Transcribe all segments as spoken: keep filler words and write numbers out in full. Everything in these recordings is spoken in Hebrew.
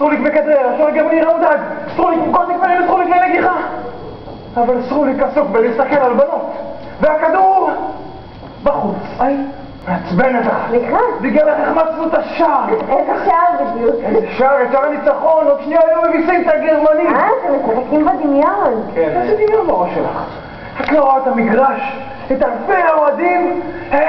סרוליק מכדרר, השוער הגרמני ראודג, סרוליק קוטק ונגד סרוליק לנגיחה. אבל סרוליק עסוק בלהסתכל על בנות, והכדור בחוץ. אוי, מעצבנת לך. סליחה? בגלל איך החמצנו את השער. איזה שער בדיוק? איזה שער, את שער הניצחון, עוד שנייה היו מביסים את הגרמנים. אה, אתם משחקים בדמיון. כן. איזה דמיון בראש שלך? את לא רואה את המגרש, את אלפי האוהדים,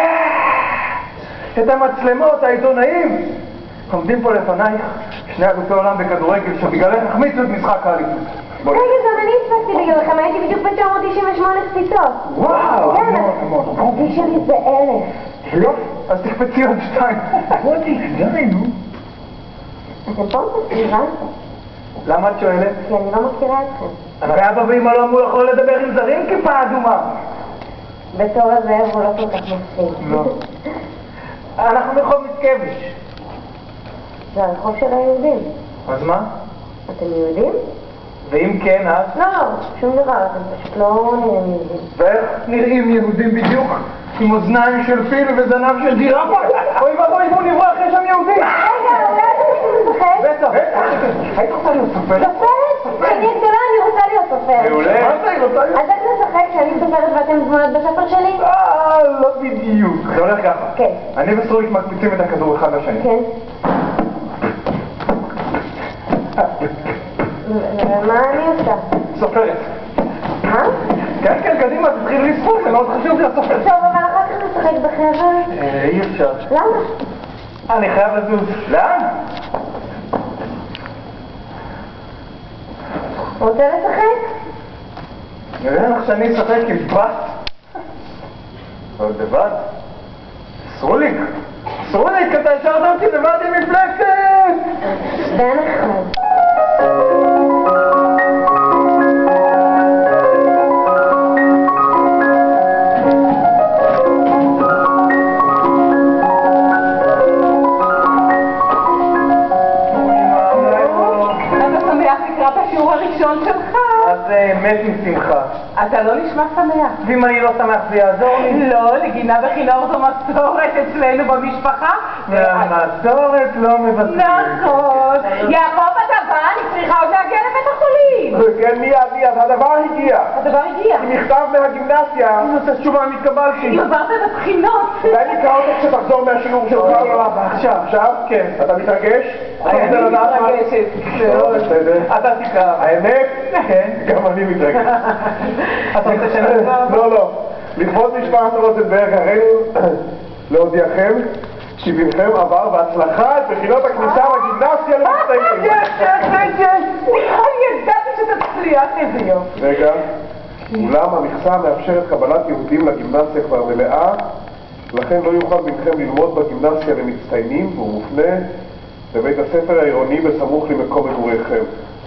את המצלמות, העיתונאים. עומדים פה לפנייך שני אלופי עולם בכדורגל שבגללך החמיצו את משחק האליפות. רגע, גם אני הספקתי בגללכם, הייתי בדיוק ב-תשע מאות תשעים ושמונה קפיצות. וואו! כן, הגי שלי זה אלף. אלף? אז תקפצי עוד שתיים. רותי, די, נו. אתם פה מסבירה? למה את שואלת? כי אני לא מכירה אתכם. הרי אבא ואמא לא אמרו יכול לדבר עם זרים כיפה אדומה. בתור הזאב הוא לא כל כך מפחיד. לא. אנחנו ברחוב מיצקביץ'. זה הרחוב של היהודים. אז מה? אתם יהודים? ואם כן, אז? לא, שום דבר, אתם פשוט לא נראים יהודים. ואיך נראים יהודים בדיוק? עם אוזניים של פיל וזנב של ג'ירפה? אוי ואבוי, בואו נברח, יש שם יהודים! רגע, אולי אתם רוצים לשחק? בטח, בטח! היית רוצה להיות סופרת? סופרת? כשאני גדולה אני רוצה להיות סופרת. מעולה! מה זה, היא רוצה להיות? אז איך נשחק כשאני סופרת ואתם דמויות בספר שלי? אה, לא בדיוק. זה הולך ככה. כן. אני וסרוליק מקפיצים את הכדור אחד לשני. כן. ומה אני עושה? סופרת. מה? כן, כן, קדימה, תתחיל לספור, זה מאוד חשוב להיות סופרת. טוב, אבל אחר כך נשחק בחבר. אה, אי אפשר. למה? אני חייב לזוז. לאן? רוצה לשחק? נראה לך שאני אשחק עם בת? עוד לבד? סרוליק! סרוליק, אתה השארת אותי לבד עם מפלצת! בן אחד. השיעור הראשון שלך. אז מת משמחה. אתה לא נשמע שמח. ואם אני לא שמח זה יעזור לי? לא, נגינה בכינור זו מסורת אצלנו במשפחה. והמסורת לא מבטאים. נכון. יעקב, אתה בא? אני צריכה עוד להגיע לבית החולים. כן, מיד, מיד, הדבר הגיע. הדבר הגיע. מכתב מהגימנסיה. את התשובה מתקבלתי. עברת בבחינות. אולי נקרא אותך כשתחזור מהשיעור שלך. עכשיו. עכשיו? כן. אתה מתרגש? אני מתרגשת. אתה תקרא. האמת? כן. גם אני מתרגש. אתה רוצה שנקרא? לא, לא. לכבוד משפחת רוטנברג, הרינו להודיעכם שבנכם עבר בהצלחה את בחינות הכניסה לגימנסיה למצטיינים. יש, יש, יש. אני ידעתי שאתה תצליח, איזה יופי. רגע, אולם המכסה מאפשרת קבלת יהודים לגימנסיה כבר מלאה, לכן לא יוכל בנכם ללמוד בגימנסיה למצטיינים, והוא מופנה לבית הספר העירוני בסמוך למקום מגוריכם.